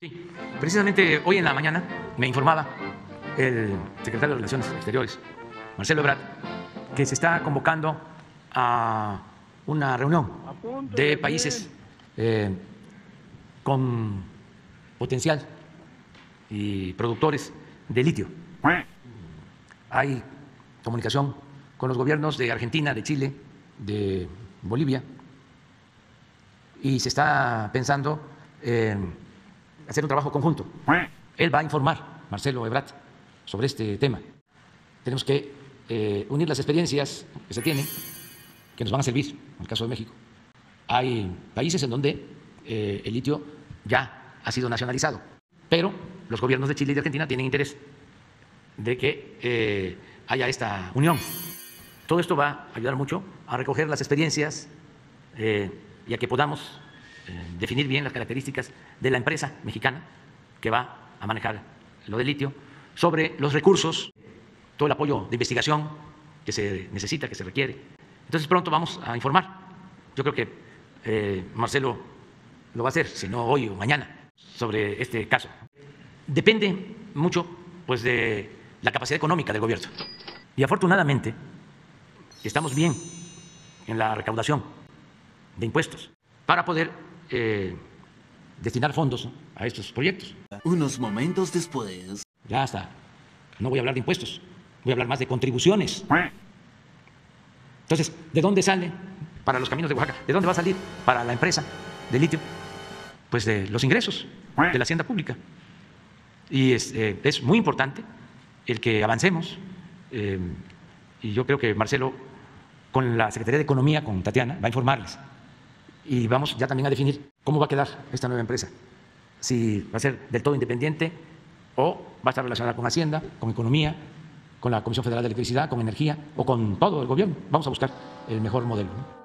Sí, precisamente hoy en la mañana me informaba el secretario de Relaciones Exteriores, Marcelo Ebrard, que se está convocando a una reunión de países con potencial y productores de litio. Hay comunicación con los gobiernos de Argentina, de Chile, de Bolivia, y se está pensando en hacer un trabajo conjunto. Él va a informar, Marcelo Ebrard, sobre este tema. Tenemos que unir las experiencias que se tienen, que nos van a servir, en el caso de México. Hay países en donde el litio ya ha sido nacionalizado, pero los gobiernos de Chile y de Argentina tienen interés de que haya esta unión. Todo esto va a ayudar mucho a recoger las experiencias y a que podamos definir bien las características de la empresa mexicana que va a manejar lo del litio, sobre los recursos, todo el apoyo de investigación que se necesita, que se requiere. Entonces pronto vamos a informar. Yo creo que Marcelo lo va a hacer, si no hoy o mañana, sobre este caso. Depende mucho, pues, de la capacidad económica del gobierno. Y afortunadamente estamos bien en la recaudación de impuestos para poder destinar fondos, ¿no?, a estos proyectos. Unos momentos después. Ya hasta no voy a hablar de impuestos, voy a hablar más de contribuciones. Entonces, ¿de dónde sale para los caminos de Oaxaca? ¿De dónde va a salir para la empresa de litio? Pues de los ingresos de la hacienda pública. Y es muy importante el que avancemos. Y yo creo que Marcelo, con la Secretaría de Economía, con Tatiana, va a informarles. Y vamos ya también a definir cómo va a quedar esta nueva empresa. Si va a ser del todo independiente o va a estar relacionada con Hacienda, con Economía, con la Comisión Federal de Electricidad, con Energía o con todo el gobierno. Vamos a buscar el mejor modelo, ¿no?